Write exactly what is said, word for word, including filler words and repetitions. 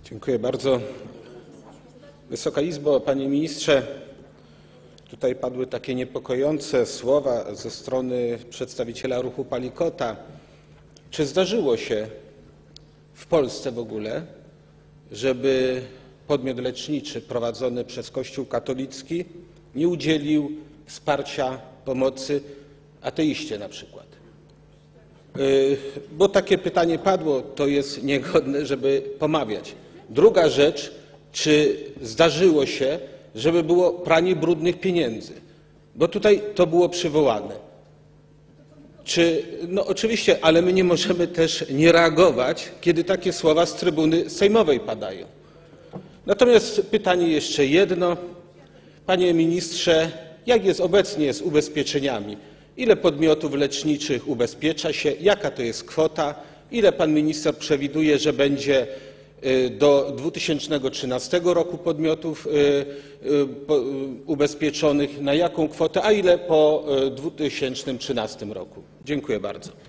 Dziękuję bardzo. Wysoka Izbo, Panie Ministrze, tutaj padły takie niepokojące słowa ze strony przedstawiciela ruchu Palikota. Czy zdarzyło się w Polsce w ogóle, żeby podmiot leczniczy prowadzony przez Kościół katolicki nie udzielił wsparcia, pomocy ateiście na przykład? Bo takie pytanie padło, to jest niegodne, żeby pomawiać. Druga rzecz, czy zdarzyło się, żeby było pranie brudnych pieniędzy? Bo tutaj to było przywołane. Czy, no oczywiście, ale my nie możemy też nie reagować, kiedy takie słowa z trybuny sejmowej padają. Natomiast pytanie jeszcze jedno. Panie ministrze, jak jest obecnie z ubezpieczeniami? Ile podmiotów leczniczych ubezpiecza się? Jaka to jest kwota? Ile pan minister przewiduje, że będzie do dwa tysiące trzynastego roku podmiotów ubezpieczonych? Na jaką kwotę? A ile po dwa tysiące trzynastym roku? Dziękuję bardzo.